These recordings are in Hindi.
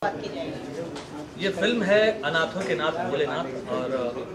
बात की जाएगी। ये फिल्म है अनाथों के नाथ भोलेनाथ और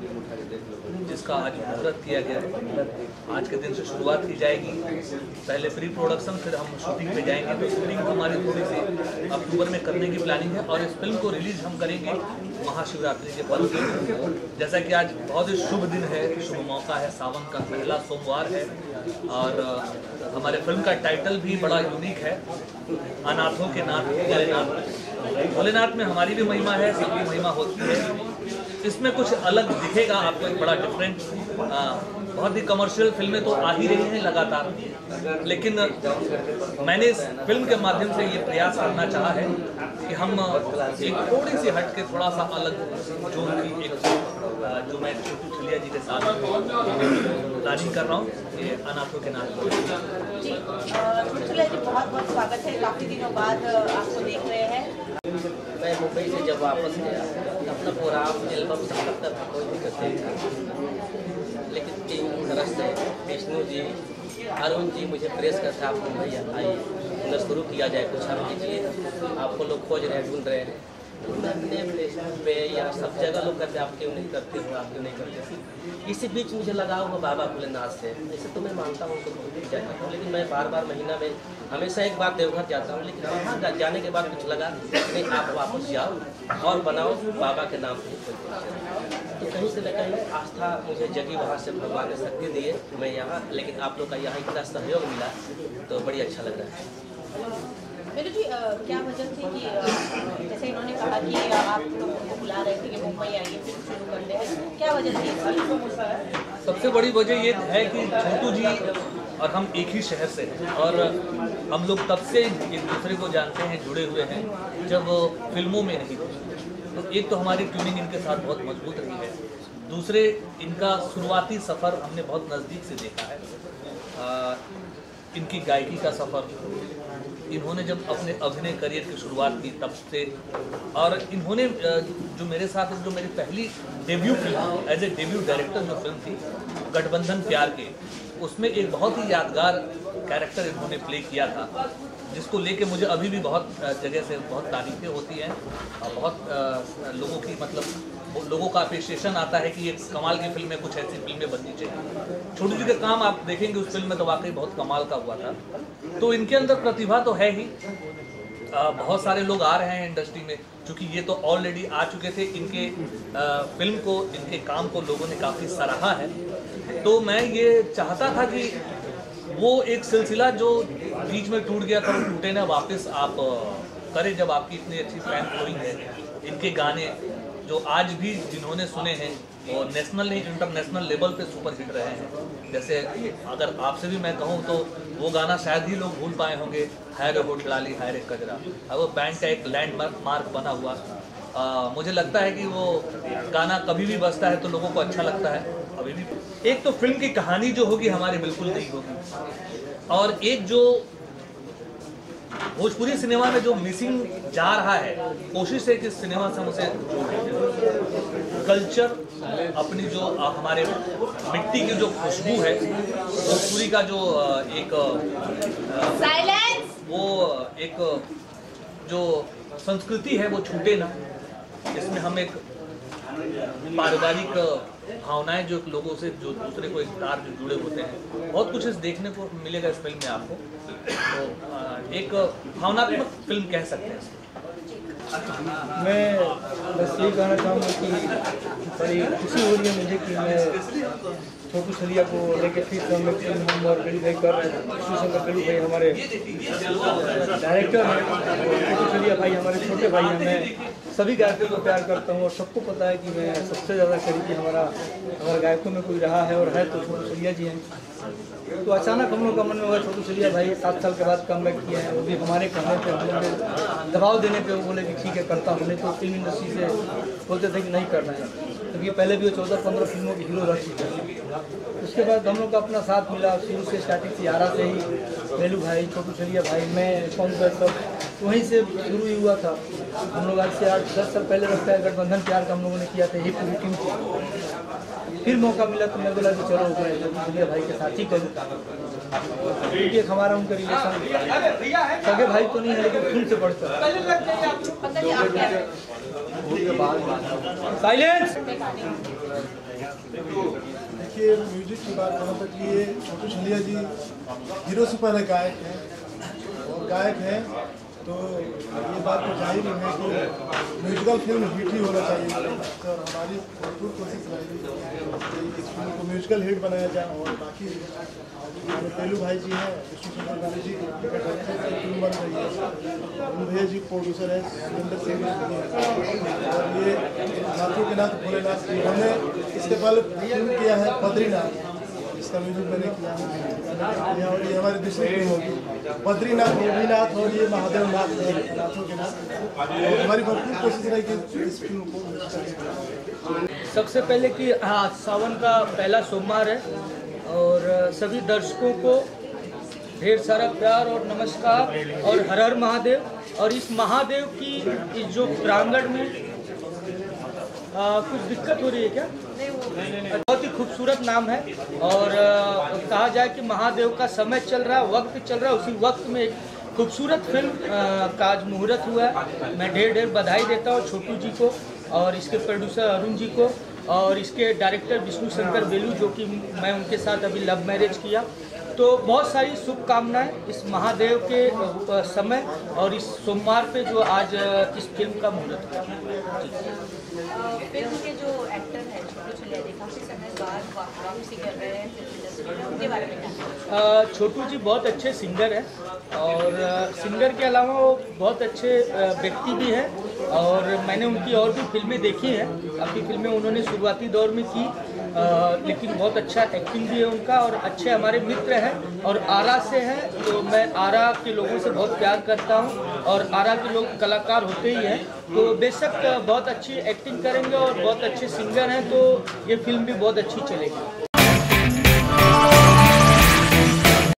जिसका आज मुहूर्त किया गया है। आज के दिन से शुरुआत की जाएगी। पहले प्री प्रोडक्शन, फिर हम शूटिंग पे जाएंगे। तो शूटिंग हमारी थोड़ी सी अक्टूबर में करने की प्लानिंग है और इस फिल्म को रिलीज हम करेंगे महाशिवरात्रि के पर्व पे। जैसा कि आज बहुत ही शुभ दिन है, शुभ मौका है, सावन का पहला सोमवार है और हमारे फिल्म का टाइटल भी बड़ा यूनिक है, अनाथों के नाथ भोलेनाथ। भोलेनाथ में हमारी भी महिमा है, सबकी महिमा होती है। इसमें कुछ अलग दिखेगा आपको, एक बड़ा डिफरेंट। बहुत ही कमर्शियल फिल्में तो आ ही रही हैं लगातार, लेकिन मैंने इस फिल्म के माध्यम से ये प्रयास करना चाहा है कि हम एक थोड़ी सी हट के थोड़ा सा अलग जोन की एक जो मैं छोटू छलिया जी के साथ प्लानिंग कर रहा हूँ, ये अनाथों के नाथ जी। छोटू छलिया जी, बहुत बहुत स्वागत है। काफ़ी दिनों बाद आपको देख रहे हैं। मैं मुंबई से जब वापस गया अपना प्रोग्राम एल्बम सब लगता था, कोई दिक्कत नहीं था, लेकिन तीन तरह से विष्णु जी, अरुण जी मुझे प्रेस करते आप मुंबई आइए, हुनर शुरू किया जाए, कुछ हम कीजिए, आपको लोग खोज रहे हैं, ढूंढ रहे हैं। मैं अपने फेसबुक पे या सब जगह लोग करते आप क्यों नहीं करते हो, आप क्यों नहीं करते। इसी बीच मुझे लगा हुआ बाबा भोलेनाथ से, ऐसे तो मैं मानता हूँ तो जाता हूँ, लेकिन मैं बार बार महीना में हमेशा एक बार देवघर जाता हूँ, लेकिन वहाँ जाने के बाद कुछ लगा नहीं, आप वापस जाओ और बनाओ बाबा के नाम पर। तो कहीं से न कहीं आस्था मुझे जगी, वहाँ से भगवान ने शक्ति दिए मैं यहाँ, लेकिन आप लोग का यहाँ इतना सहयोग मिला तो बड़ी अच्छा लग रहा है। मेरे जी, क्या वजह थी कि जैसे इन्होंने कहा कि आप लोगों को बुला रहे थे कि मुंबई आइए फिल्म शुरू कर दें, क्या वजह थी? सबसे बड़ी वजह ये है कि छोटू जी और हम एक ही शहर से हैं और हम लोग तब से एक दूसरे को जानते हैं, जुड़े हुए हैं, जब फिल्मों में नहीं थे। तो एक तो हमारी ट्यूनिंग इनके साथ बहुत मजबूत रही है, दूसरे इनका शुरुआती सफ़र हमने बहुत नज़दीक से देखा है। इनकी गायकी का सफ़र, इन्होंने जब अपने अभिनय करियर की शुरुआत की तब से, और इन्होंने जो मेरे साथ जो मेरी पहली debut film as a debut director जो फिल्म थी गठबंधन प्यार के, उसमें एक बहुत ही यादगार कैरेक्टर इन्होंने प्ले किया था, जिसको लेके मुझे अभी भी बहुत जगह से बहुत तारीफ़ें होती हैं और बहुत लोगों की लोगों का अप्रिशिएशन आता है कि ये कमाल की फिल्म है, कुछ ऐसी फिल्में बननी चाहिए। छोटू जी का काम आप देखेंगे उस फिल्म में तो वाकई बहुत कमाल का हुआ था। तो इनके अंदर प्रतिभा तो है ही, बहुत सारे लोग आ रहे हैं इंडस्ट्री में, क्योंकि ये तो ऑलरेडी आ चुके थे। इनके फिल्म को, इनके काम को लोगों ने काफ़ी सराहा है। तो मैं ये चाहता था कि वो एक सिलसिला जो बीच में टूट गया था वो टूटे ना, वापस आप करें। जब आपकी इतनी अच्छी फैन फॉलोइंग है, इनके गाने जो आज भी जिन्होंने सुने हैं और नेशनल नहीं इंटरनेशनल लेवल पे सुपर हिट रहे हैं। जैसे अगर आपसे भी मैं कहूँ तो वो गाना शायद ही लोग भूल पाए होंगे, हाय रे होठलाली हाय रे कजरा। अब वो बैंड का एक लैंडमार्क बना हुआ, मुझे लगता है कि वो गाना कभी भी बजता है तो लोगों को अच्छा लगता है अभी भी। एक तो फिल्म की कहानी जो होगी हमारी बिल्कुल नहीं होगी, और एक जो भोजपुरी सिनेमा में जो मिसिंग जा रहा है, कोशिश है कि सिनेमा से हम उसे कल्चर, अपनी जो हमारे मिट्टी की जो खुशबू है, भोजपुरी का जो एक वो एक जो संस्कृति है वो छूटे ना। इसमें हम एक पारिवारिक भावनाएं जो लोगों से, जो दूसरे को एक तार जो जुड़े होते हैं, बहुत कुछ इस देखने को मिलेगा इस फिल्म में आपको। तो एक भावनात्मक फिल्म कह सकते हैं। मैं बस ये कहना चाहूँगा कि बड़ी खुशी हो रही है मुझे कि मैं छोटू छलिया को लेकर फिर फिल्म हम और गली भाई कर रहे हैं। शिवशंकर गली भाई हमारे डायरेक्टर हैं, छोटू छलिया भाई हमारे छोटे भाई हैं। मैं सभी गायकों को प्यार करता हूँ और सबको पता है कि मैं सबसे ज़्यादा करीबी हमारा गायकों में कोई रहा है और है तो छोटू छलिया जी हैं। तो अचानक हम लोग का मन में हुआ छोटू छलिया भाई 7 साल के बाद कमबैक किए हैं, वो भी हमारे कहने पे, हमारे दबाव देने पे। वो बोले कि ठीक है करता हूँ, नहीं तो फिल्म इंडस्ट्री से बोलते थे कि नहीं करना है, क्योंकि पहले भी वो 14-15 फिल्मों के हीरो रह चुके हैं। उसके बाद हम लोग का अपना साथ मिला शुरू से, स्टार्टिंग से आरा से ही, बेलू भाई, छोटू छलिया भाई, मैं, पंकज, सब वहीं से शुरू ही हुआ था। हम लोग आज से 8-10 साल पहले लगता है गठबंधन प्यार का हम लोगों ने किया था, यही पूरी टीम थी। फिर मौका मिला तो मैं बोला कि चलो मैं छोटू छलिया भाई के साथ ही करूँ, क्योंकि हमारा उनका रिलेशन सगे भाई तो नहीं है लेकिन खून से बढ़ता है। साइलेंस। देखिए, म्यूजिक की बात कहाँ तक कि ये छोटू छलिया जी हीरो से पहले गायक हैं, और गायक हैं तो ये बात तो जाहिर ही है कि म्यूजिकल फिल्म हिट ही होना चाहिए। तो हमारी भरपूर कोशिश रहेगी कि इस फिल्म को म्यूजिकल हिट बनाया जाए। और बाकी हमारे पेलू भाई जी हैं, विष्णु गांधी जी की फिल्म बन रही है, भैया जी प्रोड्यूसर है, सुरेंद्र सिंह है, और ये नाथों के नाथ भोलेनाथ जी, हमने इसके पहले फिल्म किया है बद्रीनाथ, इसका म्यूजिक मैंने किया, और ये हमारी दूसरी फिल्म होगी बद्रीनाथ, भोलेनाथ, और ये महादेव नाथ है, नाथों के नाथ। और हमारी भरपूर कोशिश रहेगी इस फिल्म को। सबसे पहले कि हाँ, सावन का पहला सोमवार है और सभी दर्शकों को ढेर सारा प्यार और नमस्कार और हर हर महादेव। और इस महादेव की इस जो प्रांगण में कुछ दिक्कत हो रही है क्या? बहुत ही खूबसूरत नाम है, और कहा जाए कि महादेव का समय चल रहा है, वक्त चल रहा है, उसी वक्त में एक खूबसूरत फिल्म का आज मुहूर्त हुआ है। मैं ढेर ढेर बधाई देता हूँ छोटू जी को और इसके प्रोड्यूसर अरुण जी को और इसके डायरेक्टर विष्णु शंकर बेलू, जो कि मैं उनके साथ अभी लव मैरिज किया। तो बहुत सारी शुभकामनाएं इस महादेव के समय और इस सोमवार पे जो आज इस फिल्म का मुहूर्त है। फिल्म के जो एक्टर हैं छोटू छलिया जी, काफ़ी समय बाद वापसी कर रहे हैं फिल्म इंडस्ट्री में, उनके बारे में क्या? छोटू जी बहुत अच्छे सिंगर हैं, और सिंगर के अलावा वो बहुत अच्छे व्यक्ति भी हैं, और मैंने उनकी और भी फिल्में देखी हैं। काफ़ी फिल्में उन्होंने शुरुआती दौर में की, लेकिन बहुत अच्छा एक्टिंग भी है उनका, और अच्छे हमारे मित्र हैं और आरा से हैं। तो मैं आरा के लोगों से बहुत प्यार करता हूं, और आरा के लोग कलाकार होते ही हैं, तो बेशक बहुत अच्छी एक्टिंग करेंगे और बहुत अच्छे सिंगर हैं, तो ये फिल्म भी बहुत अच्छी चलेगी।